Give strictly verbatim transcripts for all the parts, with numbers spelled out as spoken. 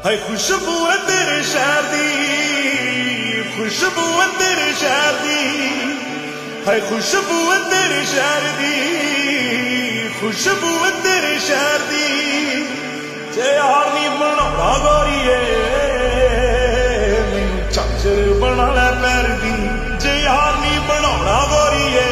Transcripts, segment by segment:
है खुशबू है तेरे शहर दी, खुशबू है तेरे शहर दी, है खुशबू है तेरे शहर दी, खुशबू है तेरे शहर दी। जे यार नी बनाना गोरीए मैनू झांझर बना लै पैर दी, जे यार नी बनाना गोरीए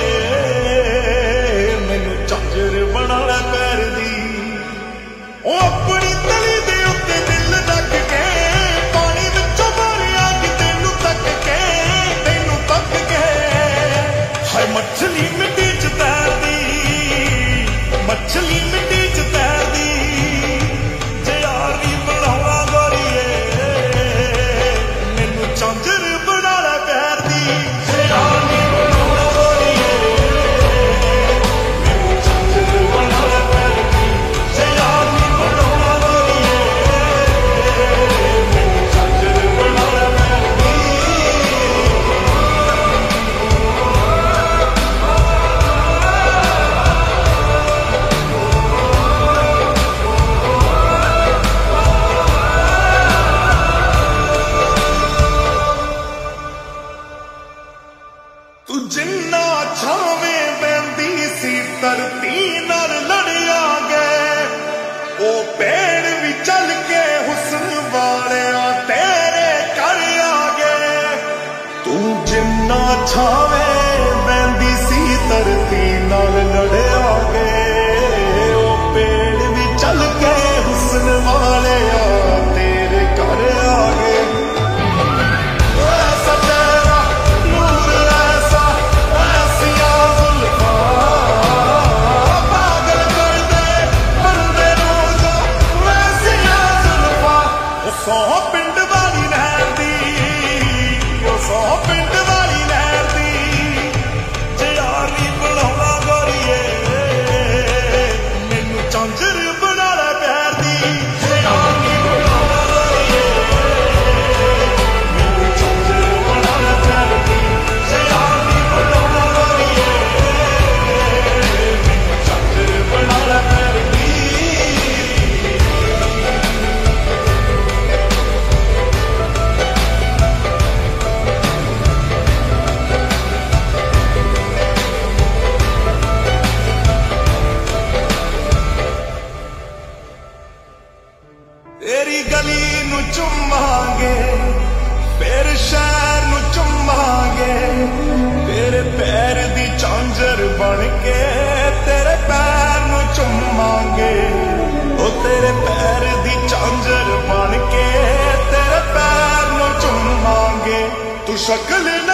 मैनू झांझर बना लै पैर दी। ओ अपनी तली दे उत्ते दिल रख के पानी विचों मारिया कि तेनू तक के, तेनू तक के हाय मछली मिट्टी च तैरदी, मछली मिट्टी च तैरदी। जे यार नी बनावा गोरीए मैनू झांझर बना लै पैर दी, जे यार नी बनावा गोरीए मैनू झांझर बना लै पैर दी, जे यार नी बनावा गोरीए मैनू झांझर बना लै पैर दी। तू जिन्ना छावें बहंदी सी धरती नाल लड़िया गए, ओ पेड़ भी चल के हुस्न वालिया तेरे घर आ गए। तू जिन्ना छावें बहंदी सी धरती नाल लड़िया गए, ओ पेड़ भी चल के हुस्न वालिया तेरे घर आ गए। ऐसा तेरा नूर ऐसा ऐसिया जुल्फा पागल कर दे बंदे नू जो वैसिया जुल्फा। ओ सौ पिंड वाली नहर दी, ओ सौ पिंड वाली नहर दी। जे यार नी बनावा गोरीए मैनू झांझर बना लै पैर दी, जे यार नी बनावा गोरीए मैनू झांझर बना लै पैर दी, जे यार नी बनावा गोरीए मैनू झांझर बना लै पैर दी। तेरी गली नू चुमांगे फिर शहर नू चुमांगे, तेरे पैर दी झांझर बन के तेरे पैर नू चुमांगे, ओ तेरे पैर दी झांझर बन के तेरे पैर नू चुमांगे। तू शक्ल